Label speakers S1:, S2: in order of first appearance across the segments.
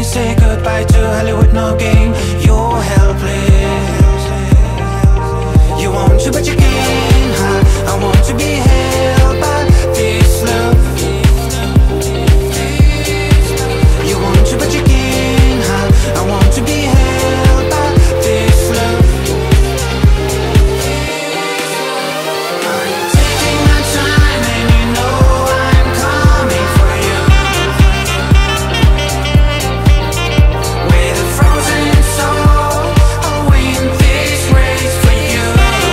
S1: say goodbye to Hollywood, no game. You're helpless. You want to, but you can't hide. I want to be held by this love. You want to, but you can't hide. I want to be held by this love. I'm taking my time, and you know I'm coming for you. With a frozen soul, I'll win this race for you.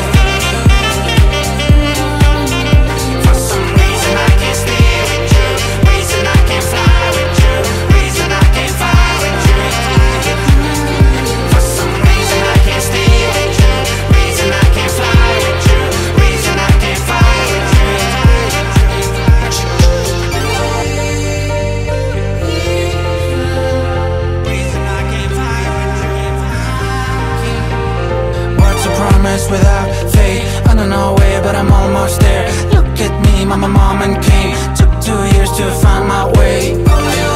S1: For some reason I can't stay with you. Reason I can't fly with you. Reason I can't fly with you. For some reason I can't stay with you. Reason I can't fly with you. Reason I can't fly with you. Reason I can't fly with you. What's a promise without faith? I don't know where, but I'm almost there. Look at me, mama, mom and king. Took 2 years to find my way.